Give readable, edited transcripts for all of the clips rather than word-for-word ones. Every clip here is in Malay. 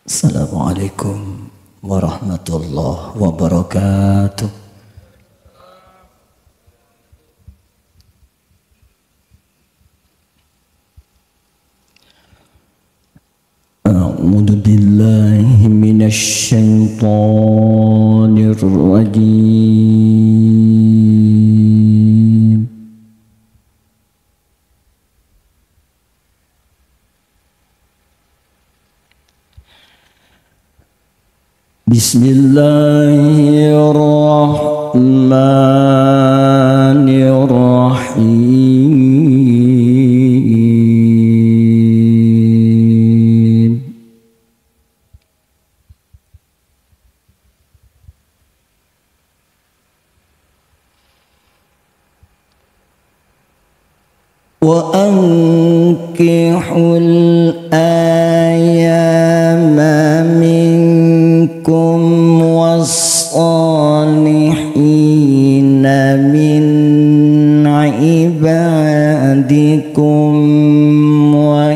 Assalamualaikum warahmatullahi wabarakatuh. A'udzu billahi minasy syaithanir rajim. Bismillahirrahmanirrahim. Wa ankihul ayama minkum was-salihina min ibadikum wa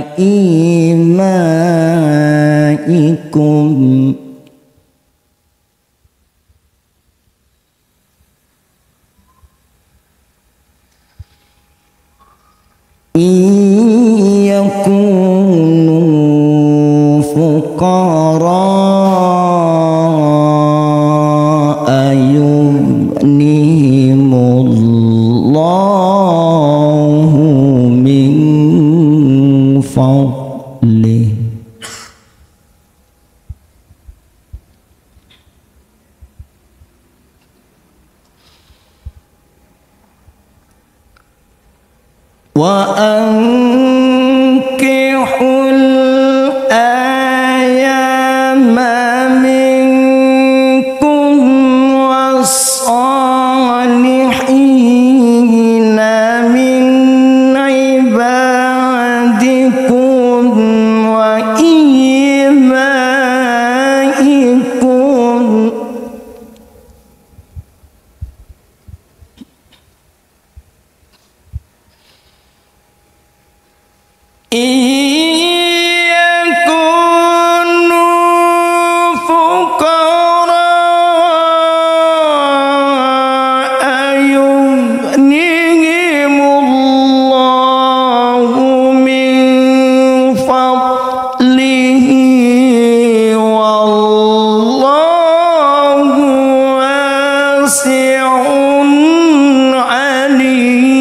imaikum yakunu fuqara ayughnihimullahu min fadlih. Wa ankihul ayama minkum was-salihina min ibadikum wa imaikum yakunu fuqara ayughnihimullahu min fadlihi wallahu wasi'un alim.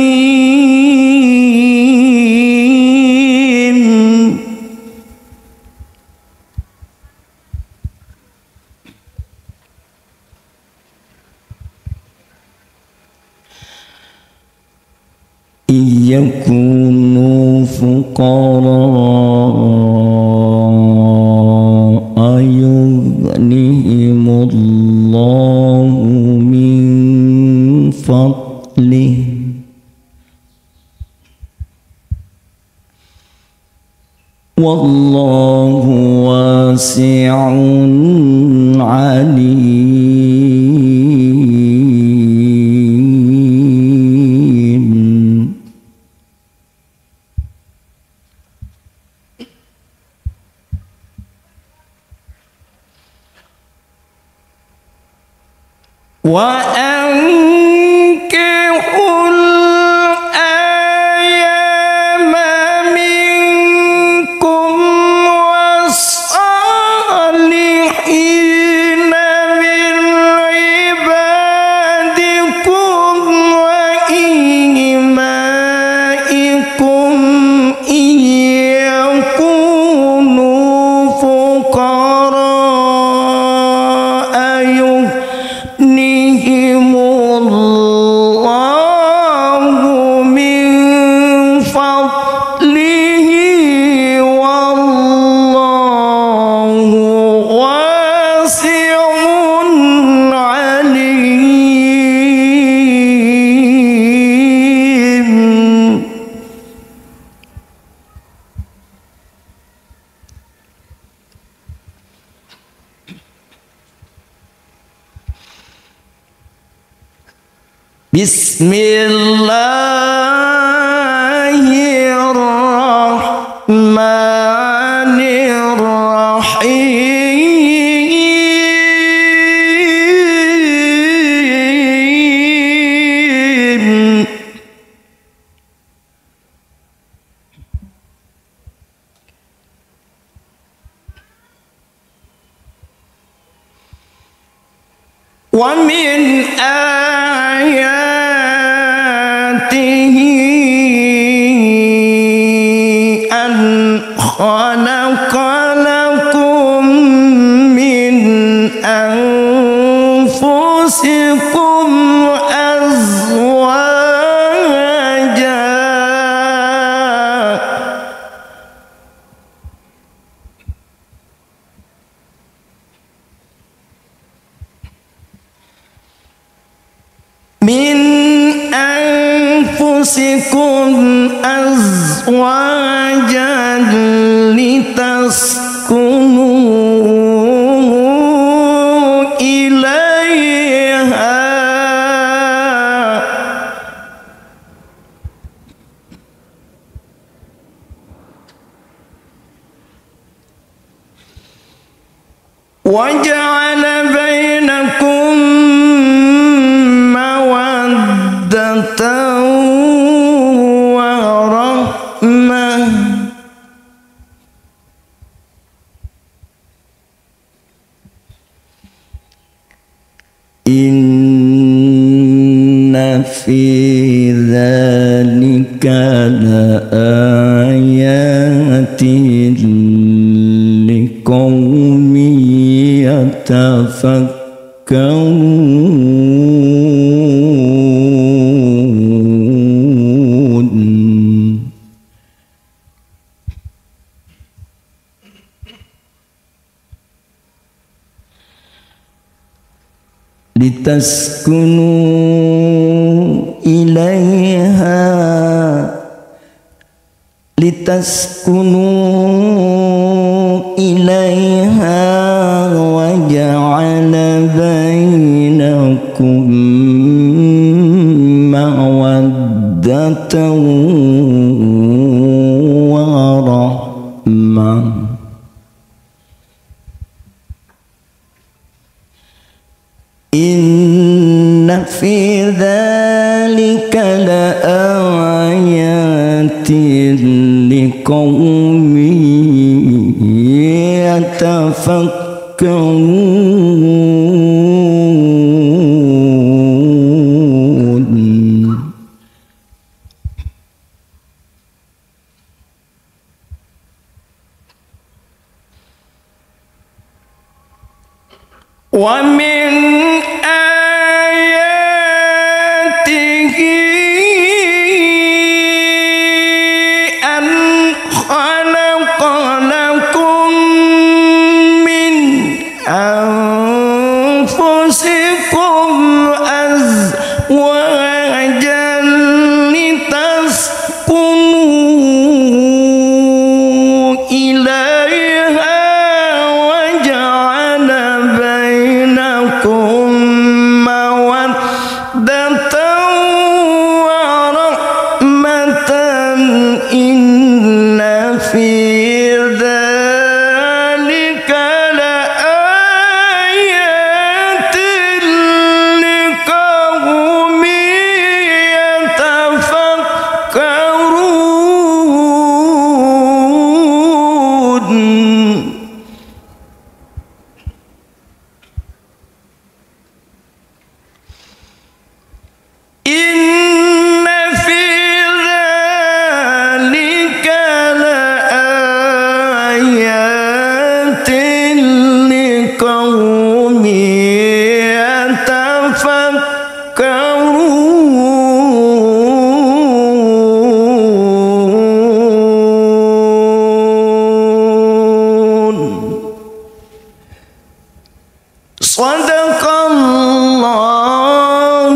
Yakunu fuqara ayughnihimullahu min fadlih wallahu wasi'un alim. Wa ankihul ayama minkum was-salihina min ibadikum wa imaikum yakunu fuqara ayughnihimullahu min fadlihi wallahu wasi'un alim. Bismillahirrahmanirrahim. ومن آياته أن خلق لكم من أنفسكم أزواجا لتسكنوا إليها وجعل بينكم مودة ورحمة إن في ذلك لآيات لقوم يتفكرون لتسكنوا إليها وجعل بينكم مودة ورحمة إن في ذلك لآيات لقوم يتفكرون ومن آياته أن خلق لكم من أنفسكم أزواجا لتسكنوا إليها وجعل بينكم مودة ورحمة إن في ذلك لآيات لقوم يتفكرون إن في ذلك لآيات لقوم يتفكرون صدق الله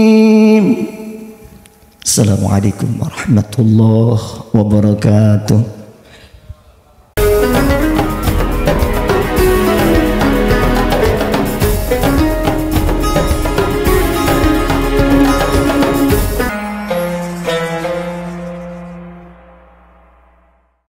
العظيم. Assalamualaikum warahmatullahi wabarakatuh.